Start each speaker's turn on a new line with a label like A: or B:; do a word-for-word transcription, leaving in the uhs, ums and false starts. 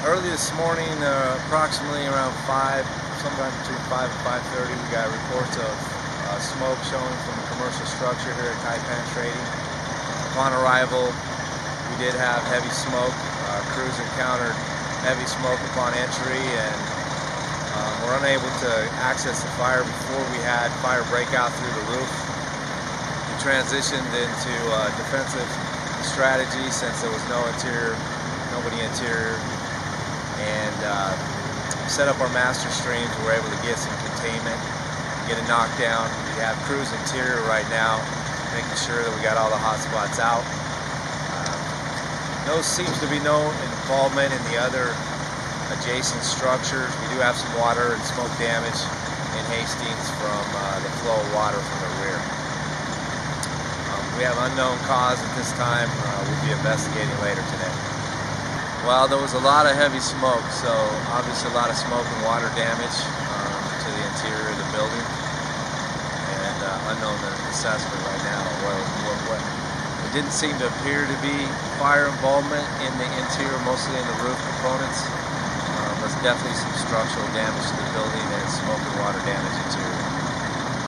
A: early this morning, uh, approximately around five, sometime between five and five thirty, we got reports of uh, smoke showing from a commercial structure here at Tai Pan Trading. Upon arrival, we did have heavy smoke. Our crews encountered heavy smoke upon entry, and um, we're unable to access the fire before we had fire break out through the roof. We transitioned into uh, defensive strategy since there was no interior, nobody interior. And uh, set up our master streams. We were able to get some containment, get a knockdown. We have crews interior right now, making sure that we got all the hot spots out. Uh, no seems to be no involvement in the other adjacent structures. We do have some water and smoke damage in Hastings from uh, the flow of water from the rear. Um, we have unknown cause at this time. Uh, we'll be investigating later today. Well, there was a lot of heavy smoke, so obviously a lot of smoke and water damage um, to the interior of the building, and uh, unknown assessment right now. What, what, what, it didn't seem to appear to be fire involvement in the interior, mostly in the roof components. Um, there's definitely some structural damage to the building and smoke and water damage interior.